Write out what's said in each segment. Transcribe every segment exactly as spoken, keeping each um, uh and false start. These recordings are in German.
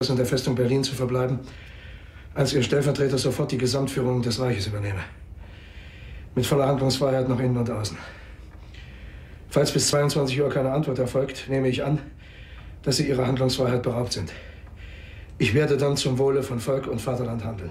in der Festung Berlin zu verbleiben, als Ihr Stellvertreter sofort die Gesamtführung des Reiches übernehme. Mit voller Handlungsfreiheit nach innen und außen. Falls bis zweiundzwanzig Uhr keine Antwort erfolgt, nehme ich an, dass Sie Ihrer Handlungsfreiheit beraubt sind. Ich werde dann zum Wohle von Volk und Vaterland handeln.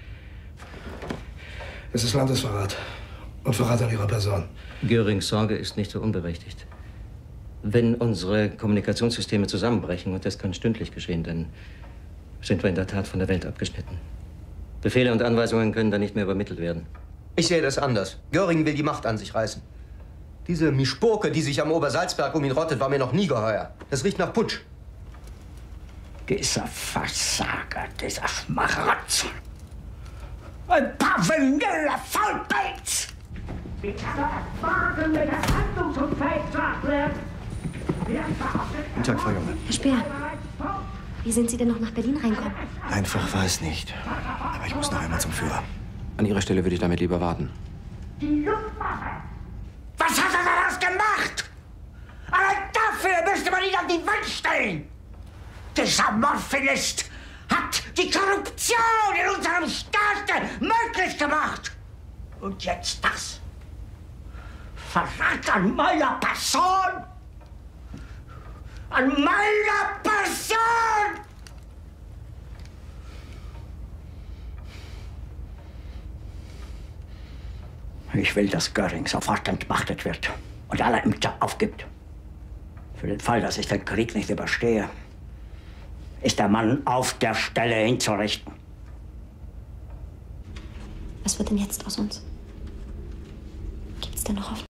Es ist Landesverrat und Verrat an Ihrer Person. Görings Sorge ist nicht so unberechtigt. Wenn unsere Kommunikationssysteme zusammenbrechen, und das kann stündlich geschehen, dann sind wir in der Tat von der Welt abgeschnitten. Befehle und Anweisungen können dann nicht mehr übermittelt werden. Ich sehe das anders. Göring will die Macht an sich reißen. Diese Mischpurke, die sich am Obersalzberg um ihn rottet, war mir noch nie geheuer. Das riecht nach Putsch. Dieser Versager, dieser Schmarotzer. Ein paar vanille Vollpelz! Wie kann er erfahren, wenn er handlungsunfähig wird? Guten Tag, Frau Junge. Herr Speer, wie sind Sie denn noch nach Berlin reinkommen? Einfach war es nicht. Aber ich muss noch einmal zum Führer. An Ihrer Stelle würde ich damit lieber warten. Die Luftwaffe! Was hat er daraus gemacht? Allein dafür müsste man ihn auf die Wand stellen! Dieser Morphinist hat die Korruption in unserem Staat möglich gemacht! Und jetzt das? Verrat an meiner Person! An meiner Person! Ich will, dass Göring sofort entmachtet wird und alle Ämter aufgibt. Für den Fall, dass ich den Krieg nicht überstehe, ist der Mann auf der Stelle hinzurichten. Was wird denn jetzt aus uns? Gibt's denn noch Hoffnung?